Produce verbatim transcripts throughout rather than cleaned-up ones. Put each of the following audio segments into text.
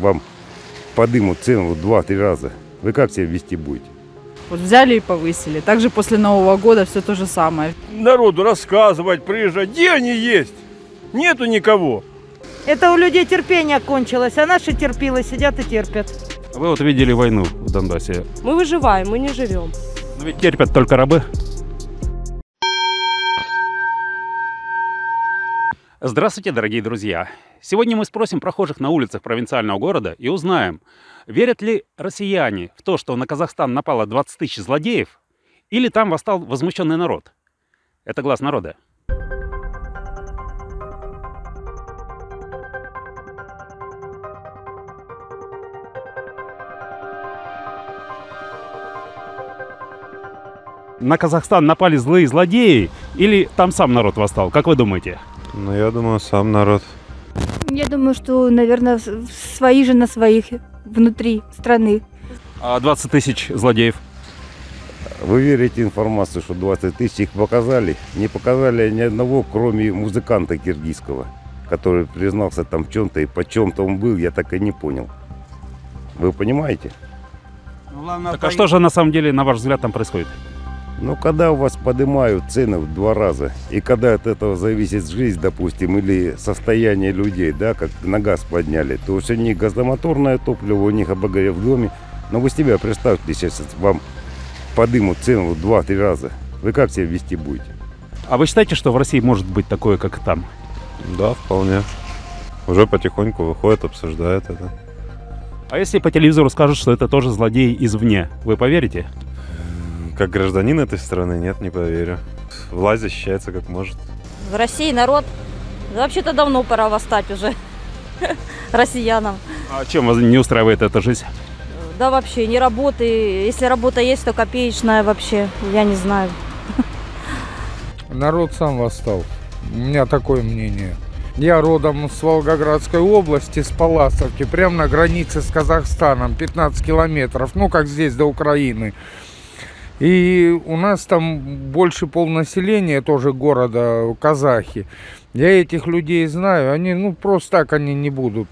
вам подымут цену в два-три раза, вы как себя вести будете? Вот взяли и повысили. Также после Нового года все то же самое. Народу рассказывать, приезжать, где они есть? Нету никого. Это у людей терпение кончилось, а наши терпилы сидят и терпят. Вы вот видели войну в Донбассе. Мы выживаем, мы не живем. Но ведь терпят только рабы. Здравствуйте, дорогие друзья! Сегодня мы спросим прохожих на улицах провинциального города и узнаем, верят ли россияне в то, что на Казахстан напало двадцать тысяч злодеев, или там восстал возмущенный народ. Это «Глаз народа». На Казахстан напали злые злодеи, или там сам народ восстал? Как вы думаете? Ну, я думаю, сам народ. Я думаю, что, наверное, свои же на своих внутри страны. А двадцать тысяч злодеев? Вы верите информации, что двадцать тысяч их показали? Не показали ни одного, кроме музыканта киргизского, который признался там в чем-то, и по чем-то он был, я так и не понял. Вы понимаете? Так а что же на самом деле, на ваш взгляд, там происходит? Ну, когда у вас поднимают цены в два раза, и когда от этого зависит жизнь, допустим, или состояние людей, да, как на газ подняли, то уж у них газомоторное топливо, у них обогрев в доме. Но вы себя представьте, сейчас вам подымут цену в два-три раза. Вы как себя вести будете? А вы считаете, что в России может быть такое, как там? Да, вполне. Уже потихоньку выходит, обсуждает это. А если по телевизору скажут, что это тоже злодей извне, вы поверите? Как гражданин этой страны, нет, не поверю. Власть защищается как может. В России народ, вообще-то давно пора восстать уже россиянам. А чем вас не устраивает эта жизнь? Да вообще, не работы. Если работа есть, то копеечная вообще, я не знаю. Народ сам восстал. У меня такое мнение. Я родом с Волгоградской области, с Паласовки, прямо на границе с Казахстаном, пятнадцать километров, ну как здесь до Украины. И у нас там больше полнаселения тоже города казахи. Я этих людей знаю, они, ну, просто так они не будут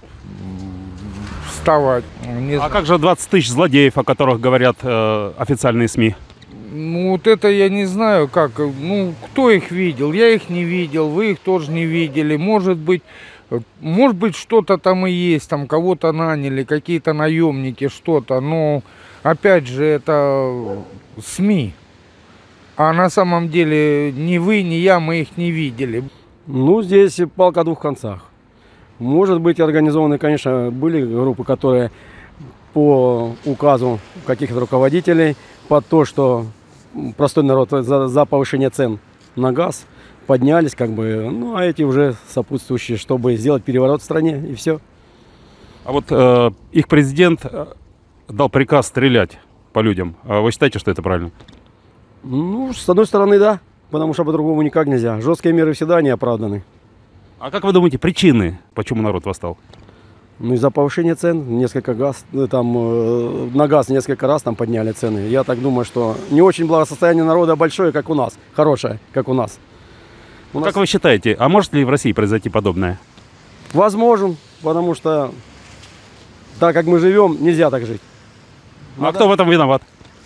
вставать. Не а знаю. как же двадцать тысяч злодеев, о которых говорят э, официальные СМИ? Ну, вот это я не знаю, как, ну, кто их видел, я их не видел, вы их тоже не видели. Может быть, может быть, что-то там и есть, там кого-то наняли, какие-то наемники, что-то, но... Опять же, это СМИ. А на самом деле ни вы, ни я, мы их не видели. Ну, здесь палка о двух концах. Может быть, организованы, конечно, были группы, которые по указу каких-то руководителей, под то, что простой народ за, за повышение цен на газ поднялись, как бы, ну, а эти уже сопутствующие, чтобы сделать переворот в стране, и все. А вот э, их президент дал приказ стрелять по людям. А вы считаете, что это правильно? Ну, с одной стороны, да. Потому что по-другому никак нельзя. Жесткие меры всегда не оправданы. А как вы думаете, причины, почему народ восстал? Ну, из-за повышения цен. Несколько газ, там, э, на газ несколько раз там подняли цены. Я так думаю, что не очень благосостояние народа большое, как у нас. Хорошее, как у нас. У как нас... вы считаете, а может ли в России произойти подобное? Возможен, потому что так как мы живем, нельзя так жить. А Надо... кто в этом виноват?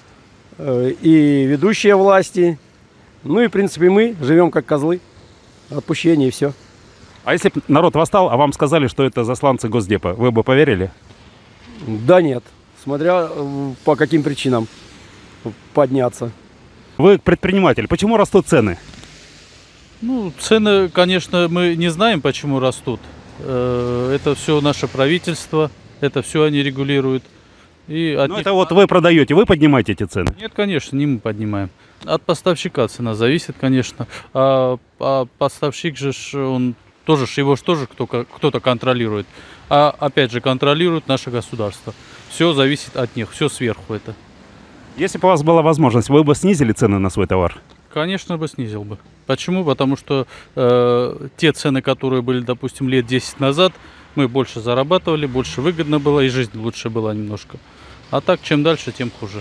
И ведущие власти, ну и в принципе мы живем как козлы. Отпущение и все. А если бы народ восстал, а вам сказали, что это засланцы Госдепа, вы бы поверили? Да нет, смотря по каким причинам подняться. Вы предприниматель, почему растут цены? Ну, цены, конечно, мы не знаем, почему растут. Это все наше правительство, это все они регулируют. И от ну, них... это вот вы продаете, вы поднимаете эти цены? Нет, конечно, не мы поднимаем. От поставщика цена зависит, конечно. А, а поставщик же, он тоже, его же тоже кто-то контролирует. А опять же, контролирует наше государство. Все зависит от них, все сверху это. Если бы у вас была возможность, вы бы снизили цены на свой товар? Конечно бы снизил бы. Почему? Потому что э, те цены, которые были, допустим, лет десять назад, мы больше зарабатывали, больше выгодно было, и жизнь лучше была немножко. А так, чем дальше, тем хуже.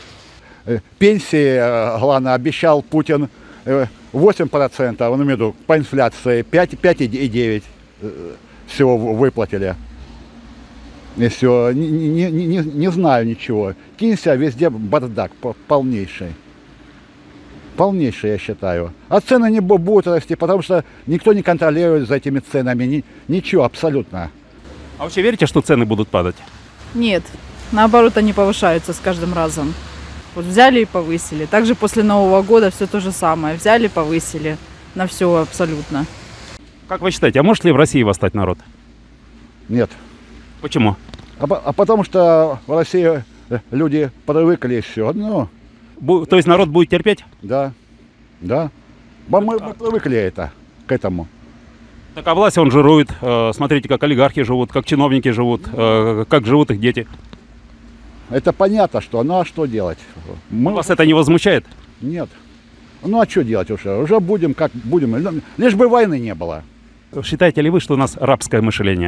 Пенсии, главное, обещал Путин восемь процентов, он имеет в виду по инфляции, пять и девять всего выплатили. И все, не, не, не, не знаю ничего. Кинься, везде бардак полнейший. Полнейший, я считаю. А цены не будут расти, потому что никто не контролирует за этими ценами. Ни, ничего, абсолютно. А вообще верите, что цены будут падать? Нет, наоборот, они повышаются с каждым разом. Вот взяли и повысили. Также после Нового года все то же самое. Взяли, повысили. На все абсолютно. Как вы считаете, а может ли в России восстать народ? Нет. Почему? А, а потому что в России люди привыкли и все. Ну, Бу- то есть народ будет терпеть? да, да. Мы, мы привыкли это, к этому. Так а власть он жирует. Э, смотрите, как олигархи живут, как чиновники живут, э, как живут их дети. Это понятно, что, ну а что делать? Мы... Вас это не возмущает? Нет. Ну а что делать уже? Уже будем как будем. Лишь бы войны не было. Считаете ли вы, что у нас рабское мышление?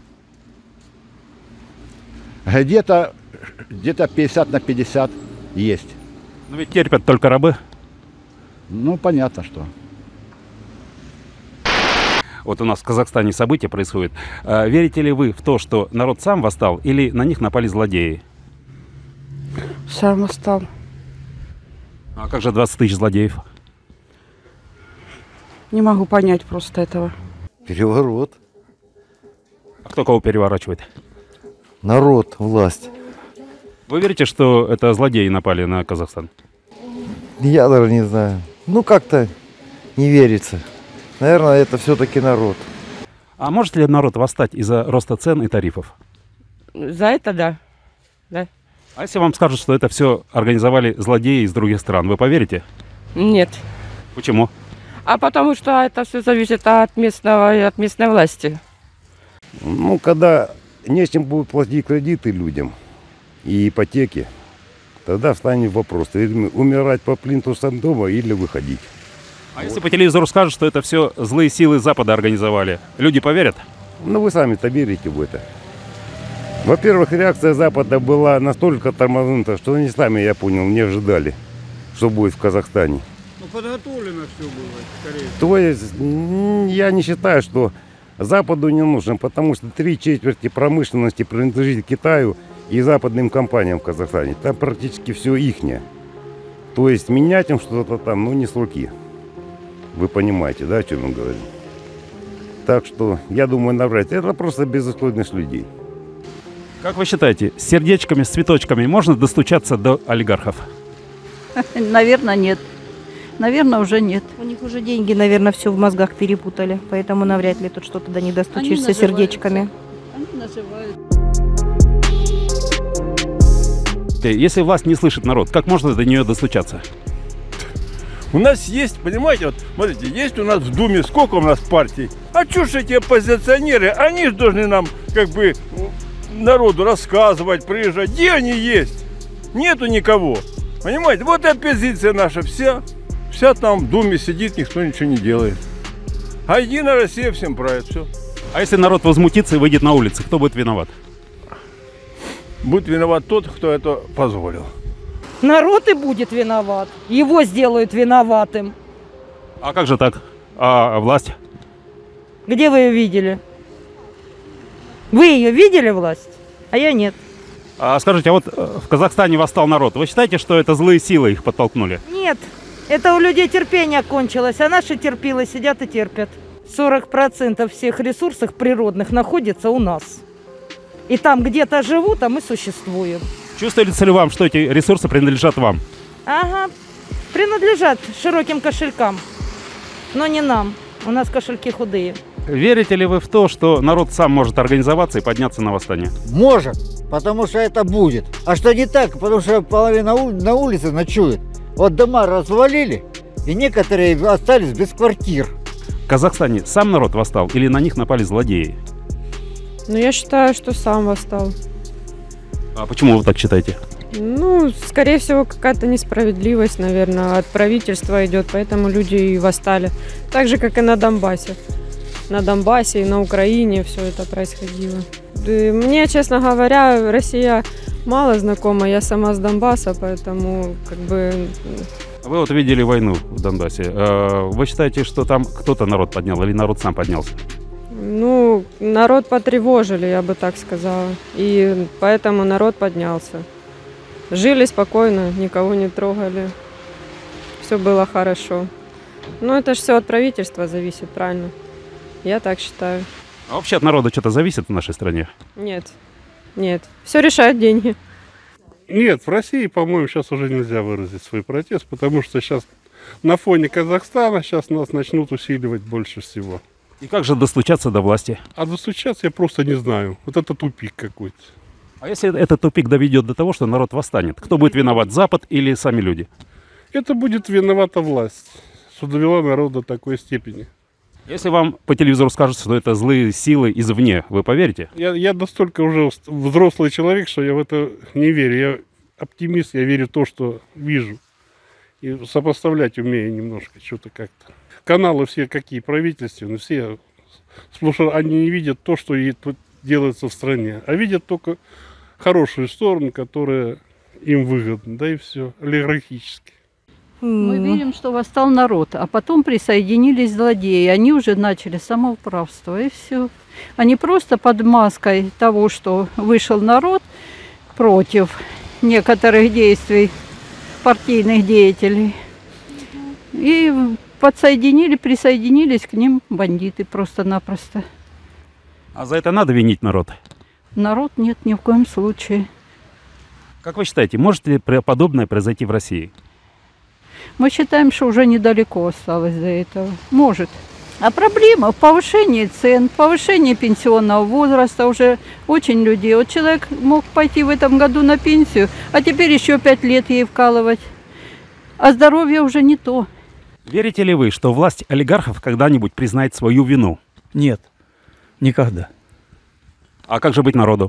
Где-то где-то пятьдесят на пятьдесят есть. Но ведь терпят только рабы. Ну, понятно, что. Вот у нас в Казахстане события происходят. А верите ли вы в то, что народ сам восстал или на них напали злодеи? Сам восстал. А как же двадцать тысяч злодеев? Не могу понять просто этого. Переворот. А кто кого переворачивает? Народ, власть. Вы верите, что это злодеи напали на Казахстан? Я даже не знаю. Ну, как-то не верится. Наверное, это все-таки народ. А может ли народ восстать из-за роста цен и тарифов? За это да. Да. А если вам скажут, что это все организовали злодеи из других стран, вы поверите? Нет. Почему? А потому что это все зависит от местного и от местной власти. Ну, когда не с чем будут платить кредиты людям и ипотеки, тогда встанет вопрос, умирать по плинтусам дома или выходить. А если по телевизору скажут, что это все злые силы Запада организовали, люди поверят? Ну, вы сами-то верите в это. Во-первых, реакция Запада была настолько тормознута, что они сами, я понял, не ожидали, что будет в Казахстане. Ну, подготовлено все было, скорее. То есть, я не считаю, что Западу не нужно, потому что три четверти промышленности принадлежит Китаю и западным компаниям в Казахстане. Там практически все ихнее. То есть, менять им что-то там, ну, не с руки. Вы понимаете, да, о чем я говорю? Так что, я думаю, навряд ли. Это просто безысходность людей. Как вы считаете, с сердечками, с цветочками можно достучаться до олигархов? Наверное, нет. Наверное, уже нет. У них уже деньги, наверное, все в мозгах перепутали. Поэтому навряд ли тут что-то до них достучишься сердечками. Они наживают. Если власть не слышит народ, как можно до нее достучаться? У нас есть, понимаете, вот, смотрите, есть у нас в Думе, сколько у нас партий. А чё ж эти оппозиционеры, они же должны нам, как бы, народу рассказывать, приезжать. Где они есть? Нету никого. Понимаете, вот и оппозиция наша вся, вся там в Думе сидит, никто ничего не делает. А Единая Россия всем правит, все. А если народ возмутится и выйдет на улицы, кто будет виноват? Будет виноват тот, кто это позволил. Народ и будет виноват. Его сделают виноватым. А как же так? А власть? Где вы ее видели? Вы ее видели, власть? А я нет. А скажите, а вот в Казахстане восстал народ. Вы считаете, что это злые силы их подтолкнули? Нет. Это у людей терпение кончилось, а наши терпилы сидят и терпят. сорок процентов всех ресурсов природных находится у нас. И там где-то живут, а мы существуем. Чувствуете ли вам, что эти ресурсы принадлежат вам? Ага. Принадлежат широким кошелькам. Но не нам. У нас кошельки худые. Верите ли вы в то, что народ сам может организоваться и подняться на восстание? Может, потому что это будет. А что не так, потому что половина на улице ночует. Вот дома развалили, и некоторые остались без квартир. В Казахстане сам народ восстал или на них напали злодеи? Ну, я считаю, что сам восстал. А почему вы так считаете? Ну, скорее всего, какая-то несправедливость, наверное, от правительства идет, поэтому люди и восстали. Так же, как и на Донбассе. На Донбассе и на Украине все это происходило. Мне, честно говоря, Россия мало знакома, я сама с Донбасса, поэтому как бы... Вы вот видели войну в Донбассе. Вы считаете, что там кто-то народ поднял или народ сам поднялся? Ну, народ потревожили, я бы так сказала. И поэтому народ поднялся. Жили спокойно, никого не трогали. Все было хорошо. Но это же все от правительства зависит, правильно? Я так считаю. А вообще от народа что-то зависит в нашей стране? Нет, нет. Все решают деньги. Нет, в России, по-моему, сейчас уже нельзя выразить свой протест, потому что сейчас на фоне Казахстана сейчас нас начнут усиливать больше всего. И как же достучаться до власти? А достучаться я просто не знаю. Вот это тупик какой-то. А если этот тупик доведет до того, что народ восстанет? Кто будет виноват, Запад или сами люди? Это будет виновата власть, что довела народ до такой степени. Если вам по телевизору скажут, что это злые силы извне, вы поверите? Я, я настолько уже взрослый человек, что я в это не верю. Я оптимист, я верю в то, что вижу. И сопоставлять умею немножко, что-то как-то. Каналы все какие, правительственные, все, сплошь они не видят то, что делается в стране, а видят только хорошую сторону, которая им выгодна, да и все, олигархически. Мы верим, что восстал народ, а потом присоединились злодеи. Они уже начали самоуправство, и все. Они просто под маской того, что вышел народ против некоторых действий партийных деятелей. И подсоединили, присоединились к ним бандиты просто-напросто. А за это надо винить народ? Народ нет, ни в коем случае. Как вы считаете, может ли подобное произойти в России? Мы считаем, что уже недалеко осталось до этого. Может. А проблема в повышении цен, повышении пенсионного возраста уже очень людей. Вот человек мог пойти в этом году на пенсию, а теперь еще пять лет ей вкалывать. А здоровье уже не то. Верите ли вы, что власть олигархов когда-нибудь признает свою вину? Нет, никогда. А как же быть народу?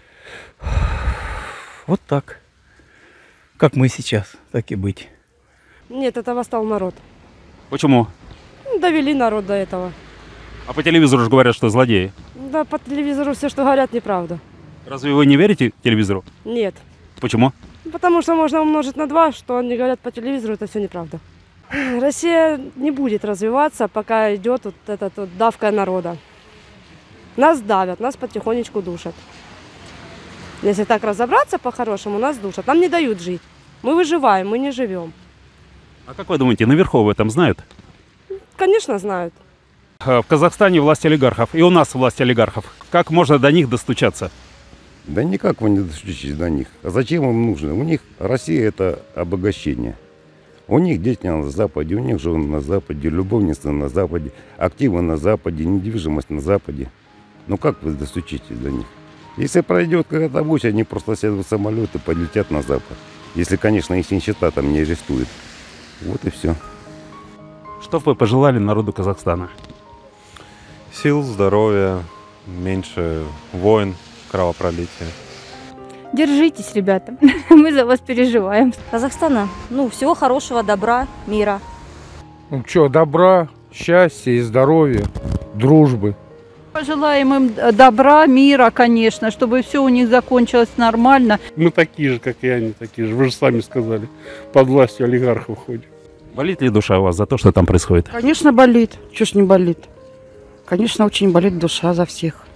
Вот так. Как мы сейчас, так и быть. Нет, это восстал народ. Почему? Довели народ до этого. А по телевизору же говорят, что злодеи. Да, по телевизору все, что говорят, неправда. Разве вы не верите телевизору? Нет. Почему? Потому что можно умножить на два, что они говорят по телевизору, это все неправда. Россия не будет развиваться, пока идет вот эта вот давка народа. Нас давят, нас потихонечку душат. Если так разобраться по-хорошему, нас душат. Нам не дают жить. Мы выживаем, мы не живем. А как вы думаете, наверху об этом знают? Конечно, знают. В Казахстане власть олигархов, и у нас власть олигархов. Как можно до них достучаться? Да никак вы не достучитесь до них. А зачем им нужно? У них Россия – это обогащение. У них дети на Западе, у них жены на Западе, любовницы на Западе, активы на Западе, недвижимость на Западе. Ну как вы достучитесь до них? Если пройдет какая-то авось, они просто сядут в самолет и полетят на Запад. Если, конечно, их счета там не арестуют. Вот и все. Что бы вы пожелали народу Казахстана? Сил, здоровья, меньше войн, кровопролития. Держитесь, ребята. Мы за вас переживаем. Казахстана, ну, всего хорошего, добра, мира. Ну что, добра, счастья и здоровья, дружбы. Пожелаем им добра, мира, конечно, чтобы все у них закончилось нормально. Мы такие же, как и они, такие же. Вы же сами сказали, под властью олигархов ходим. Болит ли душа у вас за то, что там происходит? Конечно, болит. Чего ж не болит? Конечно, очень болит душа за всех.